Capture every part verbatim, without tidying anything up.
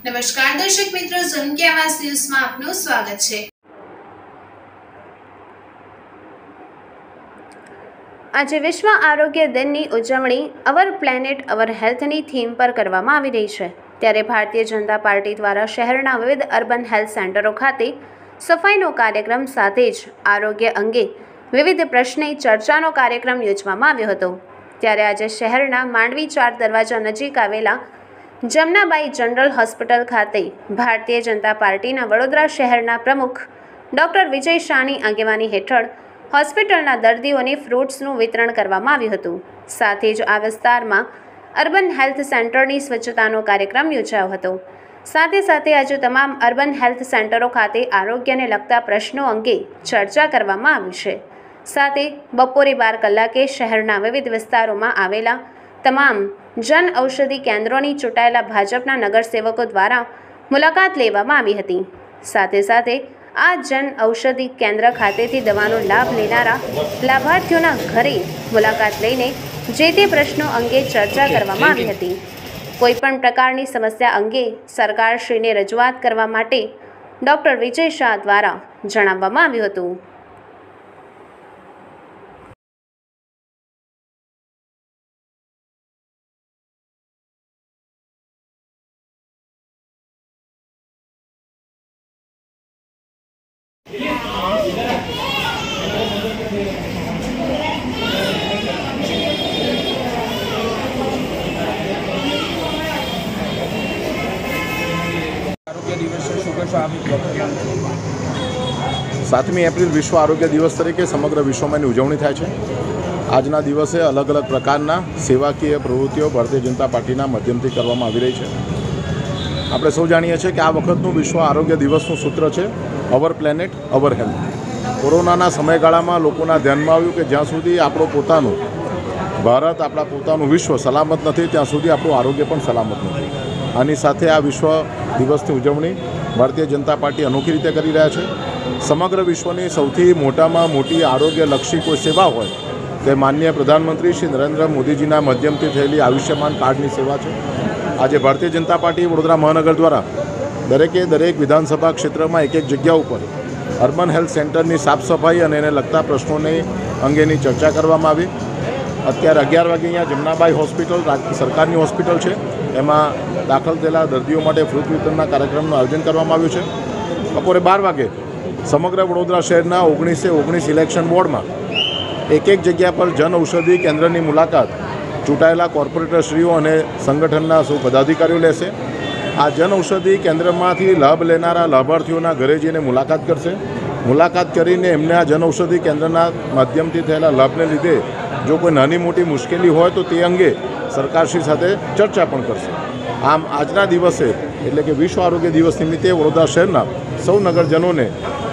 નમસ્કાર દર્શક મિત્રો, ઝૂમ કે આવાજ ન્યૂઝમાં આપનું સ્વાગત છે। આજે વિશ્વ આરોગ્ય દિનની ઉજવણી અવર પ્લેનેટ અવર હેલ્થની થીમ પર કરવામાં આવી રહી છે। ત્યારે ભારતીય જનતા પાર્ટી દ્વારા શહેરના વિવિધ અર્બન હેલ્થ સેન્ટરો ખાતે સફાઈનો કાર્યક્રમ સાથે જ આરોગ્ય અંગે વિવિધ પ્રશ્ને ચર્ચાનો કાર્યક્રમ યોજવામાં આવ્યો હતો। ત્યારે આજે શહેરના માંડવી ચાર દરવાજા નજીક આવેલા જમનાબાઈ જનરલ હોસ્પિટલ ખાતે ભારતીય જનતા પાર્ટીના વડોદરા શહેરના પ્રમુખ ડૉક્ટર વિજય શાહની આગેવાની હેઠળ હોસ્પિટલના દર્દીઓને ફ્રૂટ્સનું વિતરણ કરવામાં આવ્યું હતું। સાથે જ આ વિસ્તારમાં અર્બન હેલ્થ સેન્ટરની સ્વચ્છતાનો કાર્યક્રમ યોજાયો હતો। સાથે સાથે આજે તમામ અર્બન હેલ્થ સેન્ટરો ખાતે આરોગ્યને લગતા પ્રશ્નો અંગે ચર્ચા કરવામાં આવી છે। સાથે બપોરે બાર કલાકે શહેરના વિવિધ વિસ્તારોમાં આવેલા તમામ જન ઔષધિ કેન્દ્રોની ચૂંટાયેલા ભાજપના નગરસેવકો દ્વારા મુલાકાત લેવામાં આવી હતી। સાથે સાથે આ જન ઔષધિ કેન્દ્ર ખાતેથી દવાનો લાભ લેનારા લાભાર્થીઓના ઘરે મુલાકાત લઈને જે તે પ્રશ્નો અંગે ચર્ચા કરવામાં આવી હતી। કોઈપણ પ્રકારની સમસ્યા અંગે સરકારશ્રીને રજૂઆત કરવા માટે ડૉક્ટર વિજય શાહ દ્વારા જણાવવામાં આવ્યું હતું। सातमी एप्रिल विश्व आरोग्य दिवस तरीके समग्र विश्व में उजवणी थाय छे। आजना दिवसे अलग अलग प्रकारना सेवाकीय प्रवृत्तिओ भारतीय जनता पार्टीना माध्यमथी करवामां आवी रही छे। आपणे सौ जाणीए छीए के आ वखतनुं विश्व आरोग्य दिवसनुं सूत्र छे अवर प्लेनेट अवर हेल्थ। कोरोनाना समयगाळामां लोकोना ध्यानमां आव्युं के ज्यां सुधी आपणो पोतानो भारत आपणा पोतानुं विश्व सलामत नथी त्यां सुधी आपणुं आरोग्य पण सलामत नथी। आनी साथे आ विश्व दिवसनी उजवणी भारतीय जनता पार्टी अनोखी रीते करी रह्या छे। समग्र विश्वनी सौथी मोटामां मोटी आरोग्यलक्षी कोई सेवा होय ते माननीय प्रधानमंत्री श्री नरेन्द्र मोदीजीना माध्यमथी थयेली आयुष्यमान कार्डनी सेवा छे। आज भारतीय जनता पार्टी वडोदरा महानगर द्वारा दरेके दरेक विधानसभा क्षेत्रमां एक एक जग्या पर अर्बन हेल्थ सेंटरनी साफ सफाई अने एने लगता प्रश्नोने अंगेनी चर्चा करवामां आवी। अत्यारे अगियार वागे अहींया जमनाबाई होस्पिटल सरकारनी होस्पिटल छे, एमां दाखल थयेला दर्दीओ माटे फ्रूट वितरणना कार्यक्रमनुं आयोजन करवामां आव्युं छे। बपोरे बार वागे समग्र वडोदरा शहरना ओगણીસે ઓગણીસ इलेक्शन वोर्ड में एक एक जग्या पर जन औषधि केन्द्र की मुलाकात चूंटायेला कॉर्पोरेटरश्रीओ और संगठनना सौ पदाधिकारीओ लेशे। आ जन औषधि केन्द्र में लाभ लेनारा लाभार्थीओना घरे जईने मुलाकात करशे। मुलाकात करीने एमने आ जन औषधि केन्द्रना माध्यमथी थयेला लाभने लीधे जो कोई नानी मोटी मुश्केली होय तो ते अंगे सरकारश्री साथे चर्चा पण करशे। आम आजना दिवसे एटले के विश्व आरोग्य दिवस निमित्ते वडोदरा शहरना सौ नगरजनोने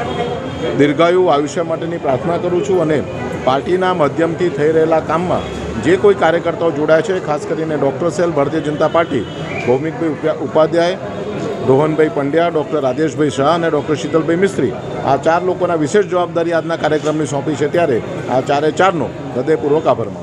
दीर्घायु आयुष्य माटेनी प्रार्थना करूँ छूँ और पार्टीना माध्यमथी थई रहेला काममां जे कोई कार्यकर्ताओ जोड़ाया है, खास करीने doctor cell Bharatiya Janata party Bhaumikbhai Upadhyay, Rohanbhai Pandya, doctor Rajeshbhai Shah और डॉक्टर शीतलभाई मिस्त्री आ चार लोगों विशेष जवाबदारी आजना कार्यक्रम में सौंपी है। त्यारे आ चारे चारनो हृदयपूर्वक आभार मानु।